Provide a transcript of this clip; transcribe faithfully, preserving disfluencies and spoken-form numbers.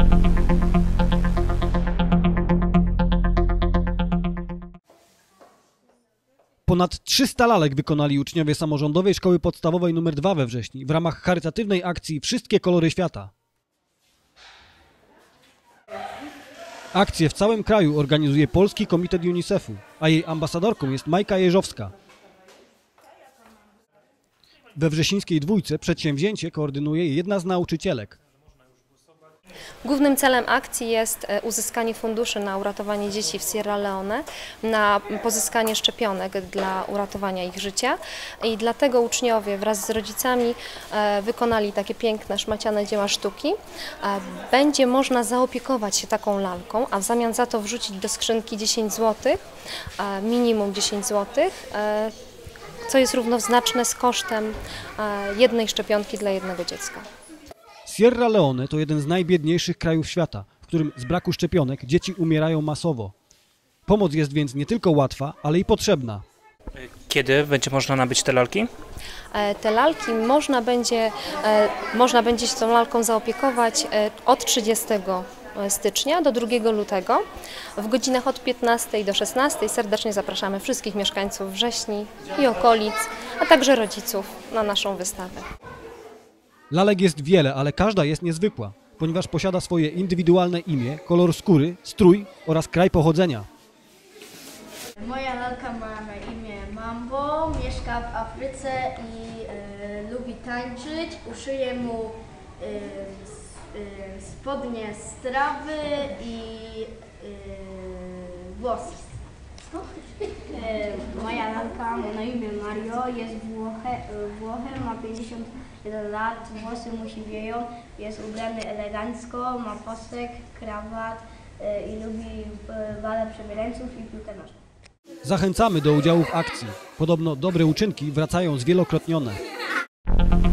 Ponad trzysta lalek wykonali uczniowie Samorządowej Szkoły Podstawowej numer dwa we Wrześni w ramach charytatywnej akcji Wszystkie kolory świata. Akcję w całym kraju organizuje Polski Komitet UNICEF-u, a jej ambasadorką jest Majka Jeżowska. We wrzesińskiej dwójce przedsięwzięcie koordynuje jedna z nauczycielek. Głównym celem akcji jest uzyskanie funduszy na uratowanie dzieci w Sierra Leone, na pozyskanie szczepionek dla uratowania ich życia i dlatego uczniowie wraz z rodzicami wykonali takie piękne, szmaciane dzieła sztuki. Będzie można zaopiekować się taką lalką, a w zamian za to wrzucić do skrzynki dziesięć złotych, minimum dziesięć złotych, co jest równoznaczne z kosztem jednej szczepionki dla jednego dziecka. Sierra Leone to jeden z najbiedniejszych krajów świata, w którym z braku szczepionek dzieci umierają masowo. Pomoc jest więc nie tylko łatwa, ale i potrzebna. Kiedy będzie można nabyć te lalki? Te lalki można będzie, można będzie się tą lalką zaopiekować od trzydziestego stycznia do drugiego lutego. W godzinach od piętnastej do szesnastej serdecznie zapraszamy wszystkich mieszkańców Wrześni i okolic, a także rodziców na naszą wystawę. Lalek jest wiele, ale każda jest niezwykła, ponieważ posiada swoje indywidualne imię, kolor skóry, strój oraz kraj pochodzenia. Moja lalka ma na imię Mambo, mieszka w Afryce i e, lubi tańczyć. Uszyję mu e, e, spodnie z trawy i e, włosy. E, moja lalka ma na imię Mario, jest Włoche, Włochem, ma pięćdziesiąt jeden lat, włosy mu siwieją, jest ubrany elegancko, ma posek, krawat e, i lubi e, balę przebierańców i piłkę nożną. Zachęcamy do udziału w akcji. Podobno dobre uczynki wracają zwielokrotnione.